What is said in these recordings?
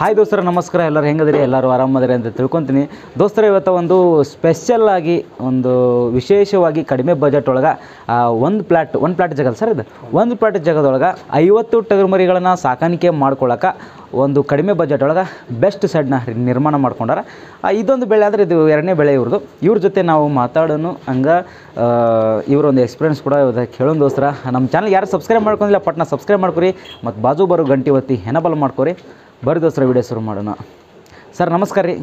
Hi ದೋಸ್ತರ ನಮಸ್ಕಾರ. ಎಲ್ಲರೂ ಹೆಂಗದಿರಿ? ಎಲ್ಲರೂ ಆರಾಮದಿರಿ ಅಂತ ತಿಳ್ಕೊತೀನಿ ದೋಸ್ತರ. ಇವತ್ತು ಒಂದು ಸ್ಪೆಷಲ್ ಆಗಿ ಒಂದು ವಿಶೇಷವಾಗಿ ಕಡಿಮೆ ಬಜೆಟ್ ಒಳಗೆ ಒಂದು ಪ್ಲಾಟ್ ಜಾಗ ಸರ್, ಇದು ಒಂದು ಪ್ಲಾಟ್ ಜಾಗದೊಳಗೆ 50 ಟಗರು ಮರಿಗಳನ್ನು ಸಾಕಾಣಿಕೆ ಮಾಡ್ಕೊಳ್ಳೋಕೆ ಒಂದು ಕಡಿಮೆ ಬಜೆಟ್ ಒಳಗೆ ಬೆಸ್ಟ್ ಸೆಡ್ನ ನಿರ್ಮಾಣ ಮಾಡ್ಕೊಂಡಾರ. ಇದೊಂದು ಬೆಳೆ ಆದರೆ ಇದು ಎರಡನೇ ಬೆಳೆ ಇವ್ರದ್ದು. ಇವ್ರ ಜೊತೆ ನಾವು ಮಾತಾಡೋನು ಹಂಗೆ ಇವರೊಂದು ಎಕ್ಸ್ಪೀರಿಯನ್ಸ್ ಕೂಡ ಕೇಳೋಣ ದೋಸ್ತರ. ನಮ್ಮ ಚಾನಲ್ ಯಾರು ಸಬ್ಸ್ಕ್ರೈಬ್ ಮಾಡ್ಕೊಂಡಿಲ್ಲ ಪಟ್ನ ಸಬ್ಸ್ಕ್ರೈಬ್ ಮಾಡ್ಕೊರಿ, ಮತ್ತು ಬಾಜು ಬರೋ ಗಂಟೆ ಒತ್ತಿ ಹೆನಬಲ್ ಮಾಡ್ಕೊರಿ. ಬರ್ರಿ ದೋಸ್ತರ ವಿಡಿಯೋ ಶುರು ಮಾಡೋಣ. ಸರ್ ನಮಸ್ಕಾರ ರೀ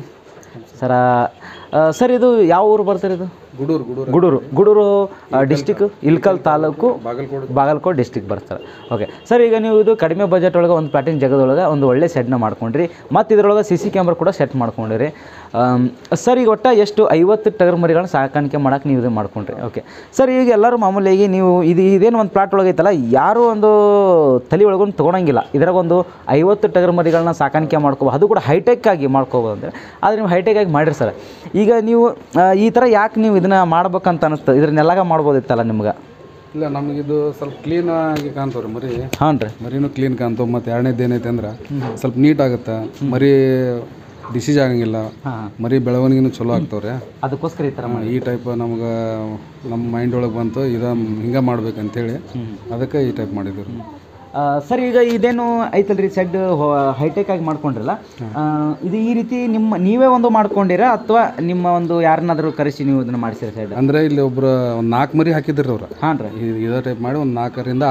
ಸರ್. ಇದು ಯಾವ ಊರು ಬರ್ತಾರೆ? ಇದು ಗೂಡೂರು ಡಿಸ್ಟಿಕ್, ಇಲ್ಕಲ್ ತಾಲೂಕು, ಬಾಗಲಕೋಟೆ ಡಿಸ್ಟಿಕ್ ಬರ್ತಾರೆ. ಓಕೆ ಸರ್, ಈಗ ನೀವು ಇದು ಕಡಿಮೆ ಬಜೆಟ್ ಒಳಗೆ ಒಂದು ಪ್ಲಾಟಿಂಗ್ ಜಾಗದೊಳಗೆ ಒಂದು ಒಳ್ಳೆ ಸೆಡ್ನ ಮಾಡ್ಕೊಂಡ್ರಿ, ಮತ್ತು ಇದರೊಳಗೆ CC ಕ್ಯಾಮ್ರಾ ಕೂಡ ಸೆಟ್ ಮಾಡ್ಕೊಂಡಿರಿ ಸರ್. ಈಗ ಒಟ್ಟು ಎಷ್ಟು 50 ಟಗರು ಮರಿಗಳನ್ನ ಸಾಕಾಣಿಕೆ ಮಾಡೋಕೆ ನೀವು ಇದು ಮಾಡ್ಕೊಂಡ್ರಿ. ಓಕೆ ಸರ್, ಈಗ ಎಲ್ಲರೂ ಮಾಮೂಲಿಯಾಗಿ ನೀವು ಇದೇನು ಒಂದು ಪ್ಲಾಟ್ ಒಳಗೆ ಐತಲ್ಲ, ಯಾರೂ ಒಂದು ತಲೆ ಒಳಗೊಂಡು ತೊಗೊಳಂಗಿಲ್ಲ. ಇದ್ರಾಗ ಒಂದು 50 ಟಗರು ಮರಿಗಳನ್ನ ಸಾಕಾಣಿಕೆ ಮಾಡ್ಕೋಬೋದು, ಅದು ಕೂಡ ಹೈಟೆಕ್ ಆಗಿ ಮಾಡ್ಕೋಬೋದು ಅಂದರೆ. ಆದರೆ ನೀವು ಹೈಟೆಕ್ ಆಗಿ ಮಾಡಿರಿ ಸರ್. ಈಗ ನೀವು ಈ ಥರ ಯಾಕೆ ನೀವು ಇದನ್ನು ಮಾಡ್ಬೇಕಂತ ಅನ್ನಿಸ್ತು? ಇದನ್ನೆಲ್ಲಾಗ ಮಾಡ್ಬೋದಿತ್ತಲ್ಲ ನಿಮ್ಗೆ? ಇಲ್ಲ, ನಮಗಿದು ಸ್ವಲ್ಪ ಕ್ಲೀನಾಗಿ ಕಾಣ್ತವ್ರಿ ಮರಿ. ಹಾಂ ರೀ, ಮರಿನೂ ಕ್ಲೀನ್ ಕಾಣ್ತಾವೆ. ಮತ್ತು ಎರಡನೇದು ಏನೈತೆ ಅಂದ್ರೆ ಸ್ವಲ್ಪ ನೀಟ್ ಆಗುತ್ತೆ ಮರಿ, ಡಿಸೀಸ್ ಆಗಂಗಿಲ್ಲ, ಮರಿ ಬೆಳವಣಿಗೆನೂ ಚಲೋ ಆಗ್ತಾವ್ರೆ. ಅದಕ್ಕೋಸ್ಕರ ಈ ಥರ ಈ ಟೈಪ್ ನಮ್ಗೆ ನಮ್ಮ ಮೈಂಡ್ ಒಳಗೆ ಬಂತು, ಹಿಂಗೆ ಮಾಡ್ಬೇಕಂತೇಳಿ ಅದಕ್ಕೆ ಈ ಟೈಪ್ ಮಾಡಿದ್ರು ಸರ್. ಈಗ ಇದೇನು ಐತಲ್ರಿ ಸೆಡ್ ಹೈಟೆಕ್ ಆಗಿ ಮಾಡ್ಕೊಂಡ್ರಲ್ಲ, ಇದು ಈ ರೀತಿ ನೀವೇ ಒಂದು ಮಾಡ್ಕೊಂಡಿರಾ ಅಥವಾ ನಿಮ್ಮ ಒಂದು ಯಾರನ್ನಾದರೂ ಕರೆಸಿ ನೀವು ಇದನ್ನು ಮಾಡಿಸಿರ ಸೆಡ್? ಅಂದರೆ ಇಲ್ಲಿ ಒಬ್ರು ಒಂದು 4 ಮರಿ ಹಾಕಿದ್ರಿ ಅವ್ರು. ಹಾಂ ರೀ, ಇದೇ ಟೈಪ್ ಮಾಡಿ ಒಂದು 4 ರಿಂದ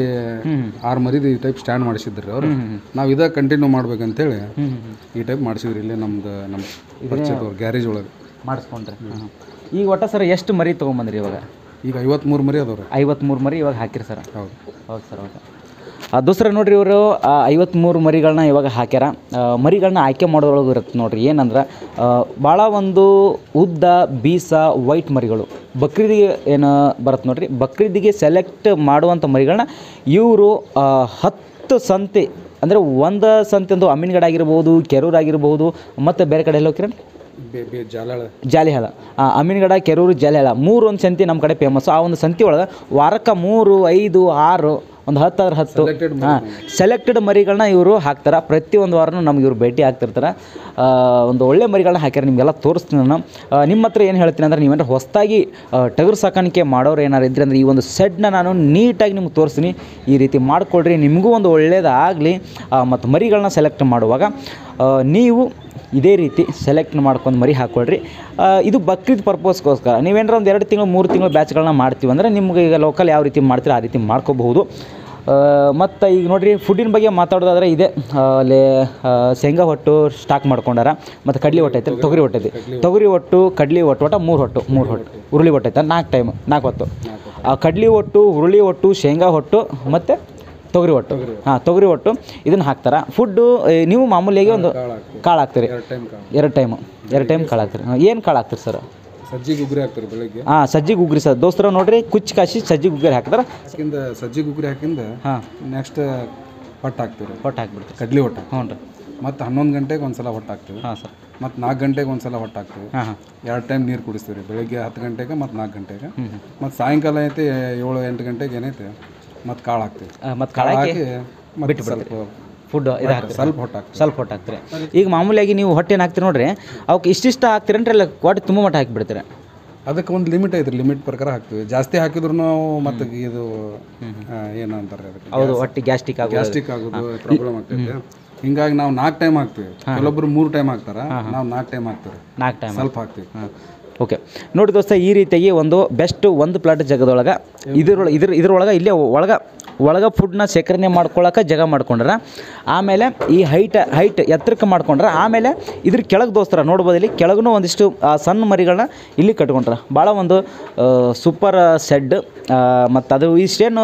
6 ಮರಿ ಈ ಟೈಪ್ ಸ್ಟ್ಯಾಂಡ್ ಮಾಡಿಸಿದ್ರಿ ಅವರು. ನಾವು ಇದೇ ಕಂಟಿನ್ಯೂ ಮಾಡ್ಬೇಕಂತೇಳಿ ಈ ಟೈಪ್ ಮಾಡಿಸಿದ್ರಿ. ಇಲ್ಲಿ ನಮ್ಮ ಪರಿಚಯದವ್ರು ಗ್ಯಾರೇಜ್ ಒಳಗೆ ಮಾಡಿಸ್ಕೊಂಡ್ರಿ. ಈಗ ಒಟ್ಟ ಸರ್ ಎಷ್ಟು ಮರಿ ತೊಗೊಂಬಂದ್ರಿ ಇವಾಗ? ಈಗ 53 ಮರಿ ಅದಾವ್ರಿ. 53 ಮರಿ ಇವಾಗ ಹಾಕಿರಿ ಸರ್? ಹೌದು ಹೌದು ಸರ್. ಓಕೆ ದೋಸ್ತರ ನೋಡಿರಿ, ಇವರು 53 ಮರಿಗಳನ್ನ ಇವಾಗ ಹಾಕ್ಯಾರ. ಮರಿಗಳನ್ನ ಆಯ್ಕೆ ಮಾಡೋದ್ರೊಳಗೆ ಇರುತ್ತೆ ನೋಡಿರಿ. ಏನಂದ್ರೆ ಭಾಳ ಒಂದು ಉದ್ದ ಬೀಸ ವೈಟ್ ಮರಿಗಳು ಬಕ್ರೀದಿಗೆ ಏನು ಬರುತ್ತೆ ನೋಡಿರಿ, ಬಕ್ರೀದಿಗೆ ಸೆಲೆಕ್ಟ್ ಮಾಡುವಂಥ ಮರಿಗಳನ್ನ ಇವರು 10 ಸಂತೆ ಅಂದರೆ ಒಂದು ಸಂತೆ ಒಂದು ಅಮೀನ್ಗಢ ಆಗಿರ್ಬೋದು, ಕೆರೂರು ಆಗಿರ್ಬೋದು, ಮತ್ತು ಬೇರೆ ಕಡೆ ಎಲ್ಲ ಹೋಗ್ತೀರ ಜಾಲಿಹಾಳ, ಅಮೀನ್ಗಢ, ಕೆರೂರು, ಜಾಲಿಹಾಳ 3 ಒಂದು ಸಂತೆ ನಮ್ಮ ಕಡೆ ಫೇಮಸ್ಸು. ಆ ಒಂದು ಸಂತೆ ಒಳಗೆ ವಾರಕ್ಕೆ 3, 5, 6 ಒಂದು 10 ಆದ್ರೆ 10 ಸೆಲೆಕ್ಟೆಡ್ ಮರಿಗಳನ್ನ ಇವರು ಹಾಕ್ತಾರೆ. ಪ್ರತಿಯೊಂದು ವಾರನೂ ನಮ್ಗೆ ಇವ್ರು ಭೇಟಿ ಆಗ್ತಿರ್ತಾರೆ. ಒಂದು ಒಳ್ಳೆ ಮರಿಗಳನ್ನ ಹಾಕ್ಯಾರ, ನಿಮಗೆಲ್ಲ ತೋರಿಸ್ತೀನಿ ನಾನು. ನಿಮ್ಮ ಹತ್ರ ಏನು ಹೇಳ್ತೀನಿ ಅಂದರೆ, ನೀವೇನಾರು ಹೊಸದಾಗಿ ಟಗರು ಸಾಕಾಣಿಕೆ ಮಾಡೋರು ಏನಾರು ಇದ್ದರೆ ಅಂದರೆ ಈ ಒಂದು ಸೆಡ್ನ ನಾನು ನೀಟಾಗಿ ನಿಮ್ಗೆ ತೋರಿಸ್ತೀನಿ. ಈ ರೀತಿ ಮಾಡಿಕೊಡ್ರಿ, ನಿಮಗೂ ಒಂದು ಒಳ್ಳೆಯದಾಗಲಿ. ಮತ್ತು ಮರಿಗಳನ್ನ ಸೆಲೆಕ್ಟ್ ಮಾಡುವಾಗ ನೀವು ಇದೇ ರೀತಿ ಸೆಲೆಕ್ಟ್ ಮಾಡ್ಕೊಂಡು ಮರಿ ಹಾಕ್ಕೊಳ್ರಿ. ಇದು ಬಕ್ರೀದ್ ಪರ್ಪಸ್ಗೋಸ್ಕರ. ನೀವೇನಾರ ಒಂದು 2 ತಿಂಗಳು 3 ತಿಂಗಳು ಬ್ಯಾಚ್ಗಳನ್ನ ಮಾಡ್ತೀವಿ ಅಂದರೆ ನಿಮ್ಗೆ ಈಗ ಲೋಕಲ್ ಯಾವ ರೀತಿ ಮಾಡ್ತೀರ ಆ ರೀತಿ ಮಾಡ್ಕೋಬಹುದು. ಮತ್ತು ಈಗ ನೋಡಿರಿ, ಫುಡ್ಡಿನ ಬಗ್ಗೆ ಮಾತಾಡೋದಾದ್ರೆ ಇದೆ ಅಲ್ಲಿ ಶೇಂಗಾ ಹೊಟ್ಟು ಸ್ಟಾಕ್ ಮಾಡ್ಕೊಂಡಾರ, ಮತ್ತು ಕಡ್ಲಿ ಹೊಟ್ಟು ಐತೆ, ತೊಗರಿ ಹೊಟ್ಟು ಐತಿ, ತೊಗರಿ ಹೊಟ್ಟು, ಕಡ್ಲಿ ಹೊಟ್ಟು, ಒಟ್ಟು 3 ಹೊಟ್ಟು, ಹುರುಳಿ ಹೊಟ್ಟು ಐತೆ 4 ಹೊತ್ತು. ಕಡ್ಲಿ ಹೊಟ್ಟು, ಹುರುಳಿ ಹೊಟ್ಟು, ಶೇಂಗಾ ಹೊಟ್ಟು ಮತ್ತು ತೊಗರಿ ಹೊಟ್ಟು. ತೊಗರಿ ಹೊಟ್ಟು ಇದನ್ನು ಹಾಕ್ತಾರೆ. ಫುಡ್ಡು ನೀವು ಮಾಮೂಲಿಯಾಗಿ ಒಂದು ಕಾಳು ಹಾಕ್ತೀರಿ, 2 ಟೈಮ್ ಕಾಳು ಹಾಕ್ತೀರಿ. ಏನು ಕಾಳು ಹಾಕ್ತೀರಿ ಸರ್? ಸಜ್ಜಿ ಗುಗ್ರಿ ಹಾಕ್ತಾರೆ ಬೆಳಗ್ಗೆ. ಸಜ್ಜಿ ಗುಗ್ರಿ ಸರ್. ದೋಸ್ತರ ನೋಡ್ರಿ, ಕುಚ್ಚಿ ಕಾಸಿ ಸಜ್ಜಿ ಗುಗ್ರಿ ಹಾಕ್ತಾರೆ. ಸಜ್ಜಿ ಗುಗ್ರಿ ಹಾಕಿಂದ ನೆಕ್ಸ್ಟ್ ಹೊಟ್ಟು ಹಾಕ್ತೀವಿ. ಹೊಟ್ಟು ಹಾಕ್ಬಿಡ್ತೀವಿ, ಕಡ್ಲಿ ಹೊಟ್ಟು. ಹ್ಞೂ ರೀ. ಮತ್ತು 11 ಗಂಟೆಗೆ ಒಂದು ಸಲ ಹೊಟ್ಟು ಹಾಕ್ತೀವಿ. ಹಾಂ ಸರ್. ಮತ್ತು 4 ಗಂಟೆಗೆ ಒಂದು ಸಲ ಹೊಟ್ಟು ಹಾಕ್ತೀವಿ. 2 ಟೈಮ್ ನೀರು ಕುಡಿಸ್ತೀವಿ ರೀ, ಬೆಳಗ್ಗೆ 10 ಗಂಟೆಗೆ ಮತ್ತು 4 ಗಂಟೆಗೆ. ಮತ್ತು ಸಾಯಂಕಾಲ ಐತಿ 7-8 ಗಂಟೆಗೆ ಏನೈತೆ ಮತ್ತು ಕಾಳು ಹಾಕ್ತೀವಿ. ಮತ್ತು ಕಾಳು ಹಾಕಿ ಬಿಟ್ಟು ಸ್ವಲ್ಪ ಫುಡ್ ಇದು ಹಾಕ್ತೀವಿ, ಸ್ವಲ್ಪ ಹೊಟ್ಟು ಹಾಕ್ತೀರಿ. ಈಗ ಮಾಮೂಲಿಯಾಗಿ ನೀವು ಹೊಟ್ಟೆ ಏನು ಹಾಕ್ತೀರಿ ನೋಡ್ರಿ, ಅವಕ್ಕೆ ಇಷ್ಟಿಷ್ಟ ಹಾಕ್ತೀರೇನ್ರಿ ಇಲ್ಲ ಹೊಟ್ಟೆ ತುಂಬ ಮಟ್ಟ ಹಾಕಿಬಿಡ್ತೀರಿ? ಅದಕ್ಕೆ ಒಂದು ಲಿಮಿಟ್ ಐತ್ರಿ, ಲಿಮಿಟ್ ಪ್ರಕಾರ ಹಾಕ್ತೀವಿ. ಜಾಸ್ತಿ ಹಾಕಿದ್ರು ನಾವು ಮತ್ತು ಇದು ಏನಂತಾರೆ ಅದಕ್ಕೆ, ಹೌದು, ಹೊಟ್ಟೆ ಗ್ಯಾಸ್ಟ್ರಿಕ್ ಆಗೋದು ಪ್ರಾಬ್ಲಮ್ ಆಗ್ತೈತೆ. ಹಿಂಗಾಗಿ ನಾವು 4 ಟೈಮ್ ಹಾಕ್ತೀವಿ. ಕೆಲವೊಬ್ರು 3 ಟೈಮ್ ಹಾಕ್ತಾರೆ, ನಾವು 4 ಟೈಮ್ ಹಾಕ್ತೀವಿ. 4 ಟೈಮ್ ಸ್ವಲ್ಪ ಹಾಕ್ತೀವಿ. ಓಕೆ ನೋಡಿ ದೋಸ್ತ, ಈ ರೀತಿಯಾಗಿ ಬೆಸ್ಟ್ ಒಂದು ಪ್ಲಾಟ್ ಜಾಗದೊಳಗೆ ಇದ್ರೊಳಗೆ ಇಲ್ಲೇ ಒಳಗೆ ಫುಡ್ನ ಶೇಖರಣೆ ಮಾಡ್ಕೊಳ್ಳೋಕೆ ಜಾಗ ಮಾಡ್ಕೊಂಡ್ರೆ, ಆಮೇಲೆ ಈ ಹೈಟ್ ಎತ್ತರಕ್ಕೆ ಮಾಡ್ಕೊಂಡ್ರೆ, ಆಮೇಲೆ ಇದ್ರ ಕೆಳಗೆ ದೋಸ್ತರ ನೋಡ್ಬೋದು, ಇಲ್ಲಿ ಕೆಳಗೂ ಒಂದಿಷ್ಟು ಸಣ್ಣ ಮರಿಗಳನ್ನ ಇಲ್ಲಿ ಕಟ್ಕೊಂಡ್ರೆ ಭಾಳ ಒಂದು ಸೂಪರ್ ಸೆಡ್. ಮತ್ತು ಅದು ಇಷ್ಟೇನು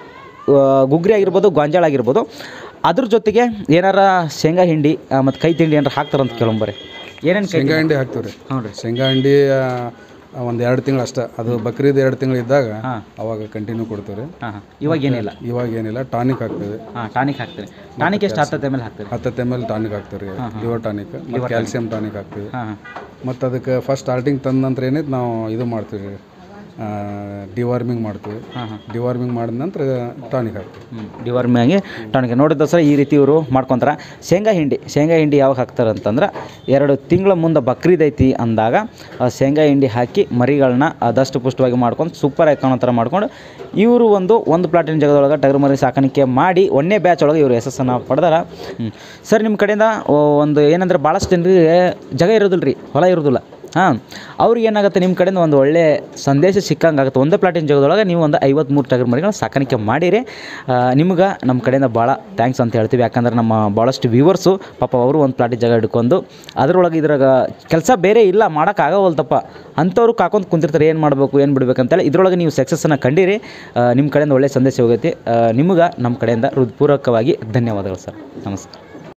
ಗುಗ್ರಿ ಆಗಿರ್ಬೋದು, ಗೊಂಜಾಳ ಆಗಿರ್ಬೋದು, ಅದ್ರ ಜೊತೆಗೆ ಏನಾರ ಶೇಂಗಾ ಹಿಂಡಿ ಮತ್ತು ಕೈ ತಿಂಡಿ ಏನಾರು ಹಾಕ್ತಾರಂತ ಕೇಳಂಬರಿ. ಏನೇನು ಶೇಂಗಾ ಹಿಂಡಿ ಹಾಕ್ತೀವಿ ರೀ. ಹ್ಞೂ ರೀ, ಶೇಂಗಾ ಹಿಂಡಿ ಒಂದು 2 ತಿಂಗಳು ಅಷ್ಟೇ. ಅದು ಬಕ್ರೀದ್ 2 ತಿಂಗಳು ಇದ್ದಾಗ ಅವಾಗ ಕಂಟಿನ್ಯೂ ಕೊಡ್ತೀವಿ ರೀ. ಇವಾಗೇನಿಲ್ಲ ಟಾನಿಕ್ ಹಾಕ್ತೀವಿ. ಟಾನಿಕ್ ಹಾಕ್ತೀವಿ. ಟಾನಿಕ್ ಎಷ್ಟು 10 ml ಹಾಕ್ತೀವಿ? 10 ml ಟಾನಿಕ್ ಹಾಕ್ತೀವಿ ರೀ, ಲಿವರ್ ಟಾನಿಕ್ ಮತ್ತು ಕ್ಯಾಲ್ಸಿಯಂ ಟಾನಿಕ್ ಹಾಕ್ತೀವಿ. ಮತ್ತು ಅದಕ್ಕೆ ಫಸ್ಟ್ ಸ್ಟಾರ್ಟಿಂಗ್ ತಂದ ನಂತರ ಏನೈತೆ ನಾವು ಇದು ಮಾಡ್ತೀವಿ ರೀ, ಡಿವಾರ್ಮಿಂಗ್ ಮಾಡ್ತೀವಿ. ಡಿವಾರ್ಮಿಂಗ್ ಮಾಡಿದ ನಂತರ ಟಾನಿಕ್ ಹಾಕ್ತೀವಿ. ಡಿವಾರ್ಮಿಂಗ್ ಆಗಿ ಟಾನಿಕ್ ನೋಡಿದ ಸರ್ ಈ ರೀತಿ ಇವರು ಮಾಡ್ಕೊತಾರೆ. ಶೇಂಗಾ ಹಿಂಡಿ ಯಾವಾಗ ಹಾಕ್ತಾರೆ ಅಂತಂದ್ರೆ 2 ತಿಂಗಳ ಮುಂದೆ ಬಕ್ರೀದ್ ಐತಿ ಅಂದಾಗ ಶೇಂಗಾ ಹಿಂಡಿ ಹಾಕಿ ಮರಿಗಳನ್ನ ಆದಷ್ಟು ಪುಷ್ಟವಾಗಿ ಮಾಡ್ಕೊಂಡು ಸೂಪರಾಗಿ ಕಾಣೋ ಥರ ಮಾಡ್ಕೊಂಡು ಇವರು ಒಂದು ಪ್ಲಾಟಿನ ಜಾಗದೊಳಗೆ ಟಗರು ಮರಿ ಸಾಕಾಣಿಕೆ ಮಾಡಿ 1ನೇ ಬ್ಯಾಚ್ ಒಳಗೆ ಇವರು ಯಶಸ್ಸನ್ನು ಪಡೆದಾರ. ಸರ್ ನಿಮ್ಮ ಕಡೆಯಿಂದ ಒಂದು ಏನಂದ್ರೆ ಭಾಳಷ್ಟು ಜನರಿಗೆ ಜಾಗ ಇರೋದಿಲ್ಲ ರೀ, ಹೊಲ ಇರೋದಿಲ್ಲ. ಅವ್ರಿಗೆ ಏನಾಗುತ್ತೆ ನಿಮ್ಮ ಕಡೆಯಿಂದ ಒಂದು ಒಳ್ಳೆ ಸಂದೇಶ ಸಿಕ್ಕಂಗೆ ಆಗುತ್ತೆ. ಒಂದೇ ಪ್ಲಾಟಿನ ಜಾಗದೊಳಗೆ ನೀವು ಒಂದು 53 ಟಗರು ಮರಿಗಳನ್ನ ಸಾಕಾಣಿಕೆ ಮಾಡಿರಿ. ನಿಮ್ಗೆ ನಮ್ಮ ಕಡೆಯಿಂದ ಭಾಳ ಥ್ಯಾಂಕ್ಸ್ ಅಂತ ಹೇಳ್ತೀವಿ. ಯಾಕಂದ್ರೆ ನಮ್ಮ ಭಾಳಷ್ಟು ವ್ಯೂವರ್ಸು ಪಾಪ ಅವರು ಒಂದು ಪ್ಲಾಟಿನ ಜಾಗ ಹಿಡ್ಕೊಂಡು ಅದರೊಳಗೆ ಇದ್ರಾಗ ಕೆಲಸ ಬೇರೆ ಇಲ್ಲ ಮಾಡೋಕ್ಕಾಗವಲ್ತಪ್ಪ ಅಂಥವ್ರು ಕಾಕೊಂಡು ಕುಂತಿರ್ತಾರೆ, ಏನು ಮಾಡಬೇಕು ಏನು ಬಿಡಬೇಕು ಅಂತೇಳಿ. ಇದರೊಳಗೆ ನೀವು ಸಕ್ಸಸ್ಸನ್ನು ಕಂಡಿರಿ. ನಿಮ್ಮ ಕಡೆಯಿಂದ ಒಳ್ಳೆಯ ಸಂದೇಶ ಹೋಗೈತಿ. ನಿಮ್ಗೆ ನಮ್ಮ ಕಡೆಯಿಂದ ಹೃತ್ಪೂರ್ವಕವಾಗಿ ಧನ್ಯವಾದಗಳು ಸರ್. ನಮಸ್ಕಾರ.